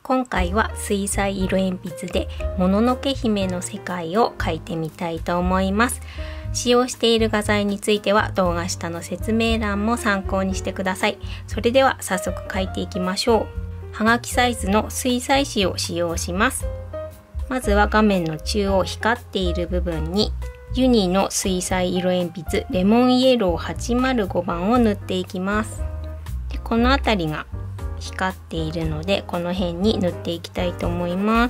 今回は水彩色鉛筆でもののけ姫の世界を描いてみたいと思います。使用している画材については動画下の説明欄も参考にしてください。それでは早速描いていきましょう。はがきサイズの水彩紙を使用します。まずは画面の中央光っている部分にユニの水彩色鉛筆レモンイエロー805番を塗っていきます。でこの辺りが光っているのでこの辺に塗っていきたいと思います。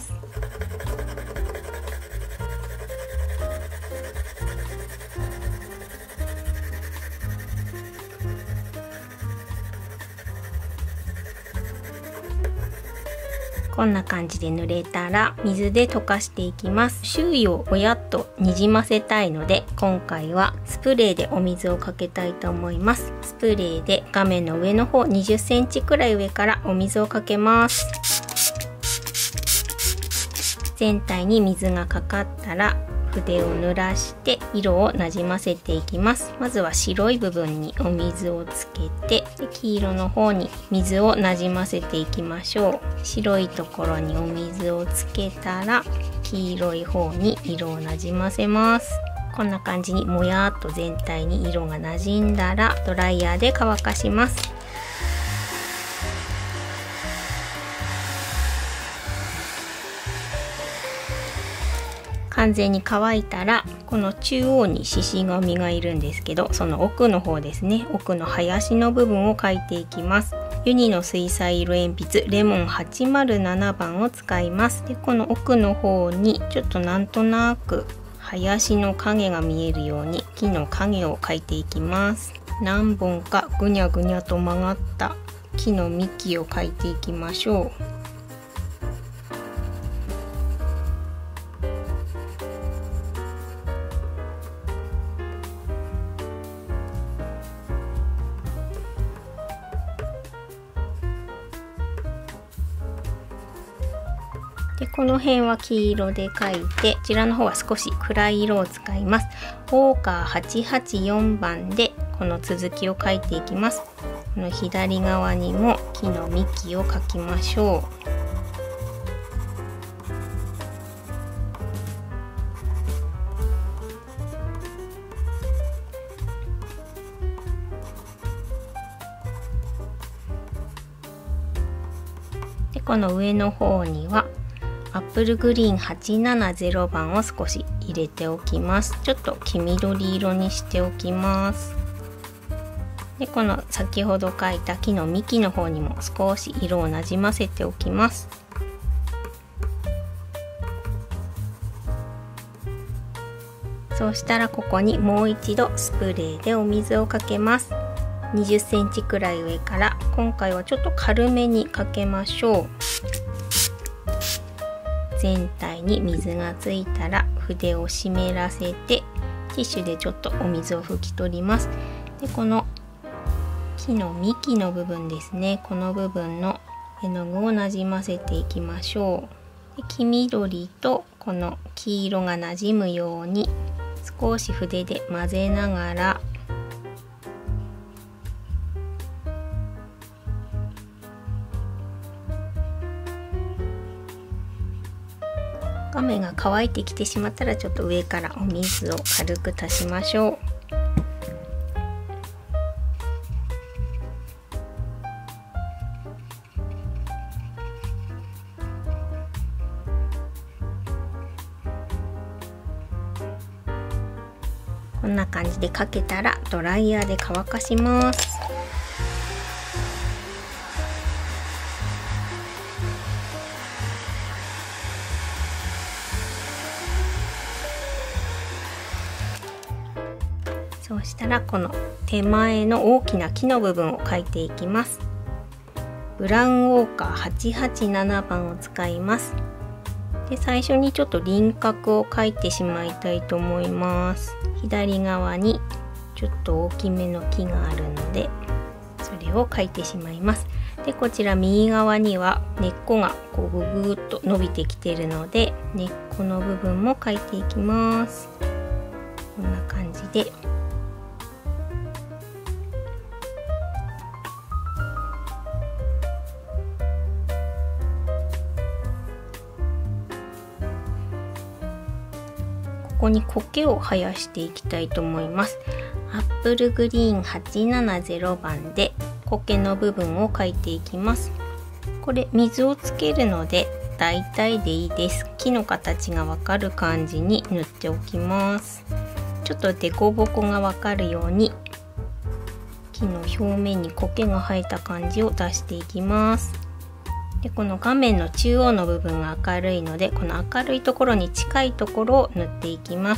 こんな感じで塗れたら水で溶かしていきます。周囲をぼやっとにじませたいので今回はスプレーでお水をかけたいと思います。スプレーで画面の上の方20センチくらい上からお水をかけます。全体に水がかかったら筆を濡らして色をなじませていきます。まずは白い部分にお水をつけて黄色の方に水をなじませていきましょう。白いところにお水をつけたら黄色い方に色をなじませます。こんな感じにもやっと全体に色がなじんだらドライヤーで乾かします。完全に乾いたらこの中央に獅子紙がいるんですけど、その奥の方ですね、奥の林の部分を描いていきます。ユニの水彩色鉛筆レモン807番を使います。でこの奥の方にちょっとなんとなく林の影が見えるように木の影を描いていきます。何本かぐにゃぐにゃと曲がった木の幹を描いていきましょう。でこの辺は黄色で描いて、こちらの方は少し暗い色を使います。ウォーカー884番でこの続きを描いていきます。この左側にも木の幹を描きましょう。でこの上の方にはアップルグリーン870番を少し入れておきます。ちょっと黄緑色にしておきます。でこの先ほど描いた木の幹の方にも少し色をなじませておきます。そうしたらここにもう一度スプレーでお水をかけます。20センチくらい上から今回はちょっと軽めにかけましょう。全体に水がついたら筆を湿らせてティッシュでちょっとお水を拭き取ります。でこの木の幹の部分ですね、この部分の絵の具をなじませていきましょう。で黄緑とこの黄色がなじむように少し筆で混ぜながら画面が乾いてきてしまったらちょっと上からお水を軽く足しましょう。こんな感じでかけたらドライヤーで乾かします。そうしたらこの手前の大きな木の部分を描いていきます。ブラウンウォーカー887番を使います。で最初にちょっと輪郭を描いてしまいたいと思います。左側にちょっと大きめの木があるのでそれを描いてしまいます。でこちら右側には根っこがこうぐぐっと伸びてきているので根っこの部分も描いていきます。こんな感じでこに苔を生やしていきたいと思います。アップルグリーン870番で苔の部分を描いていきます。これ水をつけるので大体でいいです。木の形がわかる感じに塗っておきます。ちょっとデコボコがわかるように木の表面に苔が生えた感じを出していきます。でこの画面の中央の部分が明るいので、この明るいところに近いところを塗っていきます。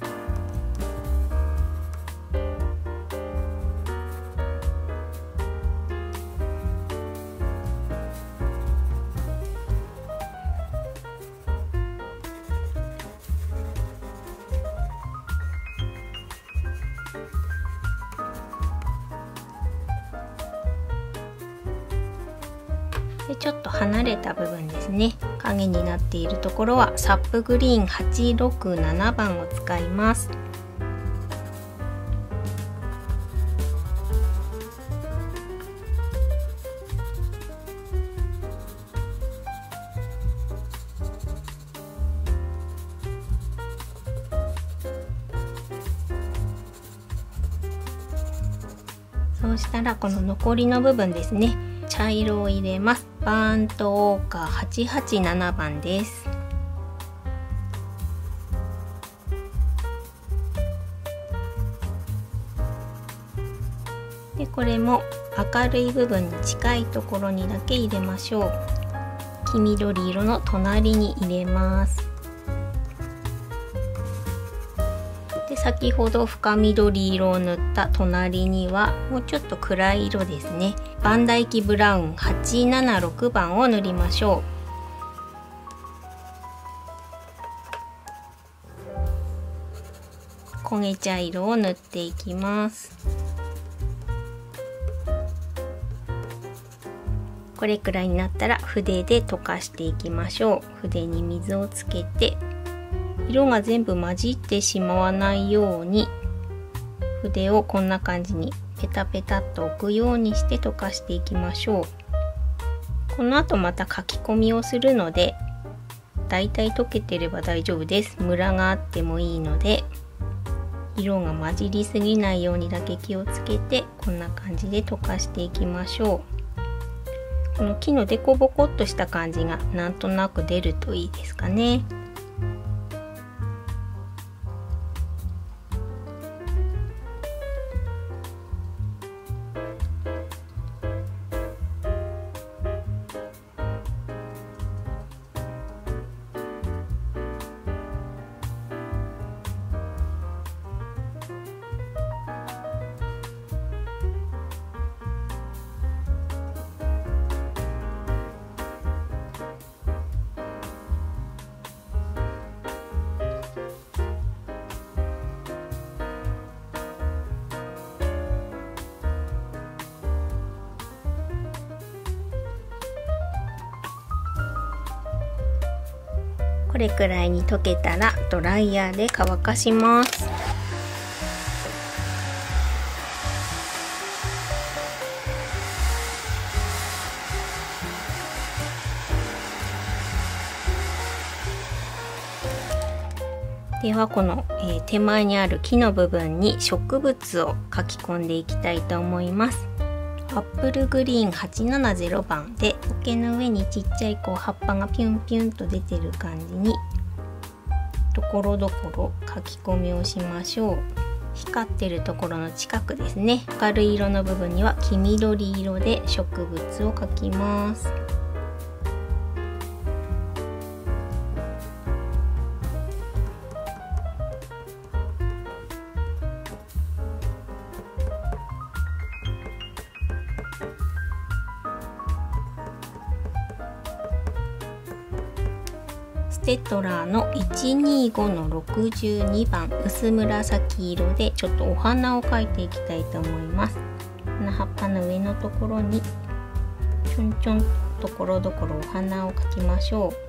でちょっと離れた部分ですね、影になっているところはサップグリーン867番を使います。そうしたらこの残りの部分ですね、茶色を入れます。バーントオーカー887番です。でこれも明るい部分に近いところにだけ入れましょう。黄緑色の隣に入れます。で先ほど深緑色を塗った隣にはもうちょっと暗い色ですね、バンダイキブラウン876番を塗りましょう。焦げ茶色を塗っていきます。これくらいになったら筆で溶かしていきましょう。筆に水をつけて色が全部混じってしまわないように筆をこんな感じにペタペタっと置くようにして溶かしていきましょう。この後また書き込みをするのでだいたい溶けてれば大丈夫です。ムラがあってもいいので色が混じりすぎないようにだけ気をつけてこんな感じで溶かしていきましょう。この木のデコボコっとした感じがなんとなく出るといいですかね。これくらいに溶けたらドライヤーで乾かします。ではこの、手前にある木の部分に植物を書き込んでいきたいと思います。アップルグリーン870番で苔の上にちっちゃい葉っぱがピュンピュンと出てる感じにところどころ書き込みをしましょう。光ってるところの近くですね、明るい色の部分には黄緑色で植物を描きます。ステトラーの125の62番薄紫色でちょっとお花を描いていきたいと思います。この葉っぱの上のところにちょんちょんところどころお花を描きましょう。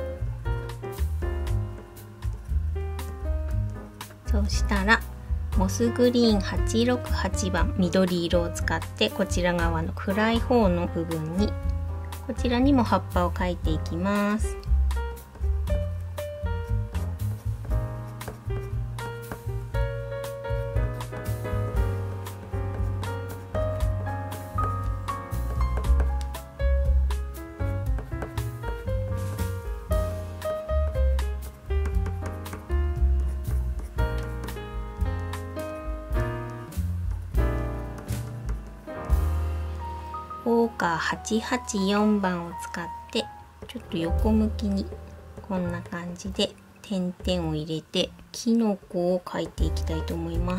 そうしたらモスグリーン868番緑色を使って、こちら側の暗い方の部分に、こちらにも葉っぱを描いていきます。ウォーカー884番を使ってちょっと横向きにこんな感じで点々を入れてキノコを描いていきたいと思います。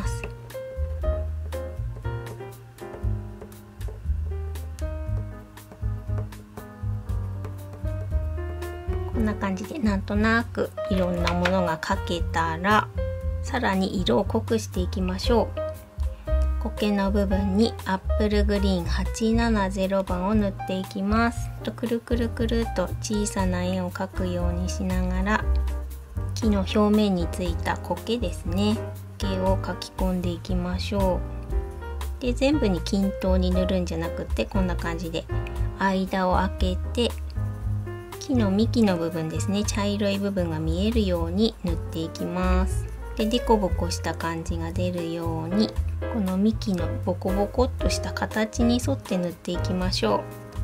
こんな感じでなんとなくいろんなものが描けたら、さらに色を濃くしていきましょう。苔の部分にアップルグリーン870番を塗っていきます。くるくるくると小さな円を描くようにしながら、木の表面についた苔ですね、苔を描き込んでいきましょう。で、全部に均等に塗るんじゃなくて、こんな感じで間を空けて木の幹の部分ですね、茶色い部分が見えるように塗っていきます。で、デコボコした感じが出るように、この幹のボコボコっとした形に沿って塗っていきましょう。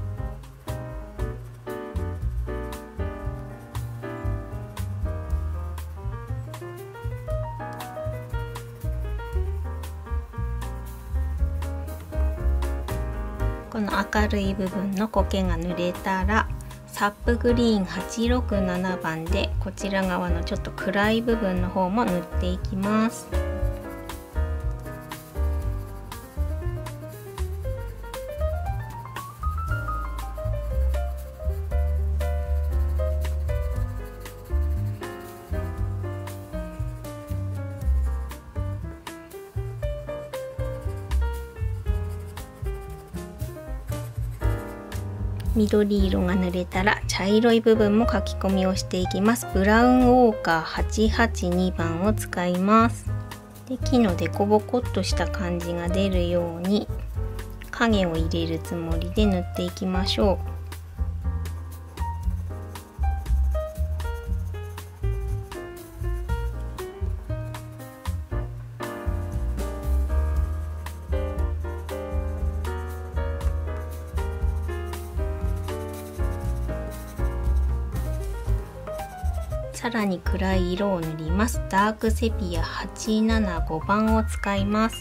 この明るい部分の苔が塗れたら、サップグリーン867番でこちら側のちょっと暗い部分の方も塗っていきます。緑色が塗れたら茶色い部分も描き込みをしていきます。ブラウンウォーカー882番を使います。で、木のデコボコっとした感じが出るように影を入れるつもりで塗っていきましょう。さらに暗い色を塗ります。ダークセピア875番を使います。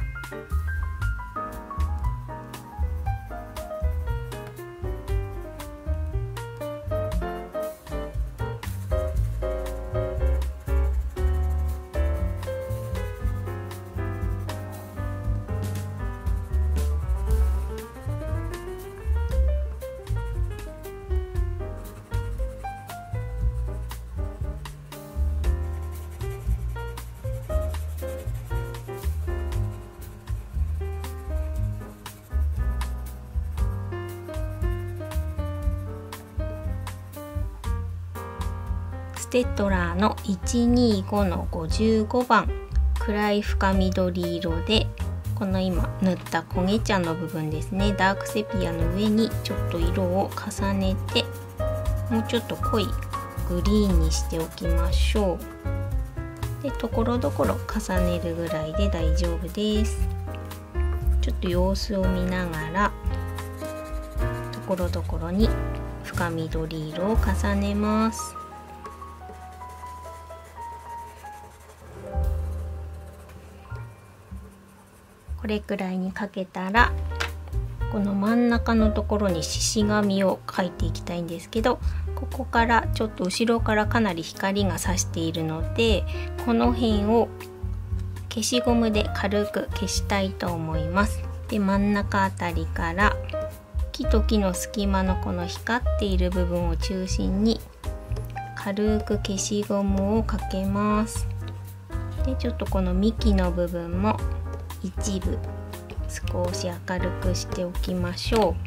ステッドラーの125の55番、暗い深緑色で、この今塗った焦げ茶の部分ですね、ダークセピアの上にちょっと色を重ねて、もうちょっと濃いグリーンにしておきましょう。で、ところどころ重ねるぐらいで大丈夫です。ちょっと様子を見ながらところどころに深緑色を重ねます。これくらいにかけたら、この真ん中のところに獅子紙を描いていきたいんですけど、ここからちょっと後ろからかなり光が差しているので、この辺を消しゴムで軽く消したいと思います。で、真ん中あたりから木と木の隙間のこの光っている部分を中心に軽く消しゴムをかけます。で、ちょっとこの幹の部分も一部少し明るくしておきましょ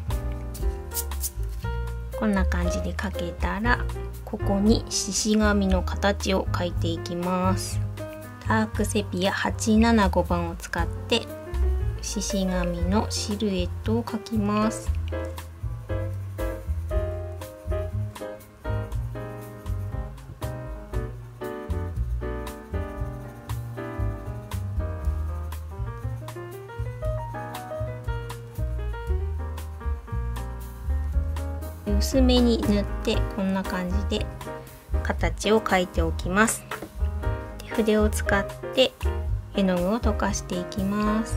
う。こんな感じで描けたら、ここに獅子紙の形を描いていきます。 アークセピア875番を使って獅子紙のシルエットを描きます。薄めに塗ってこんな感じで形を描いておきます。で、筆を使って絵の具を溶かしていきます。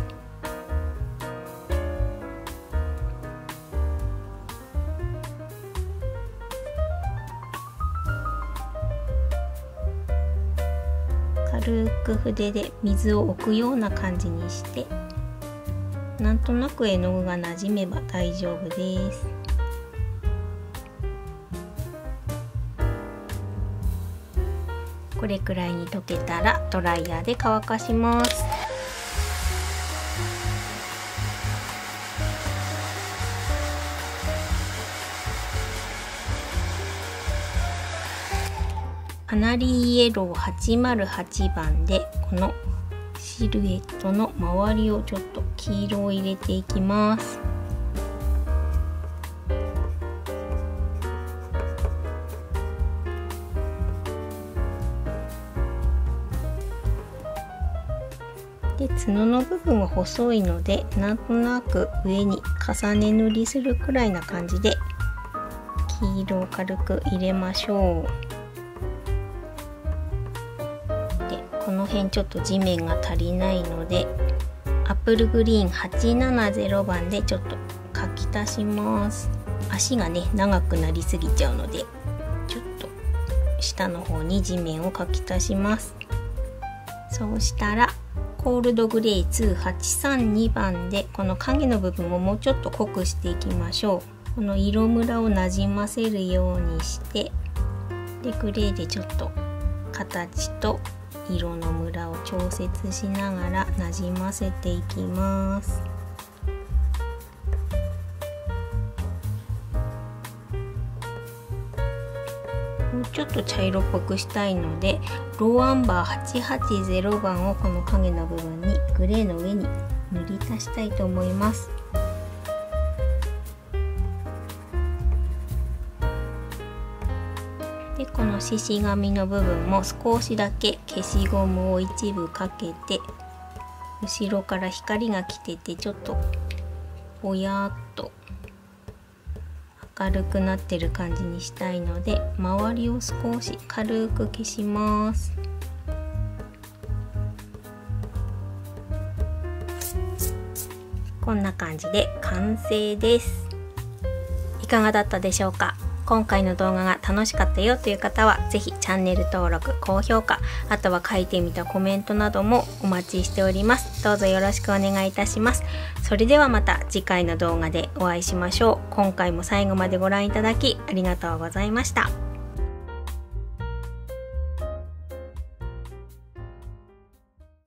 軽く筆で水を置くような感じにして、なんとなく絵の具がなじめば大丈夫です。これくらいに溶けたらドライヤーで乾かします。カナリーイエロー808番でこのシルエットの周りをちょっと黄色を入れていきます。で、角の部分は細いので、なんとなく上に重ね塗りするくらいな感じで黄色を軽く入れましょう。で、この辺ちょっと地面が足りないのでアップルグリーン870番でちょっと描き足します。足がね長くなりすぎちゃうのでちょっと下の方に地面を描き足します。そうしたらコールドグレー2832番でこの影の部分をもうちょっと濃くしていきましょう。この色ムラをなじませるようにして、でグレーでちょっと形と色のムラを調節しながらなじませていきます。もうちょっと茶色っぽくしたいのでローアンバー880番をこの影の部分にグレーの上に塗り足したいと思います。で、この獅子紙の部分も少しだけ消しゴムを一部かけて、後ろから光が来ててちょっとぼやっと明るくなってる感じにしたいので周りを少し軽く消します。こんな感じで完成です。いかがだったでしょうか。今回の動画が楽しかったよという方はぜひチャンネル登録、高評価、あとは書いてみたコメントなどもお待ちしております。どうぞよろしくお願いいたします。それではまた次回の動画でお会いしましょう。今回も最後までご覧いただきありがとうございました。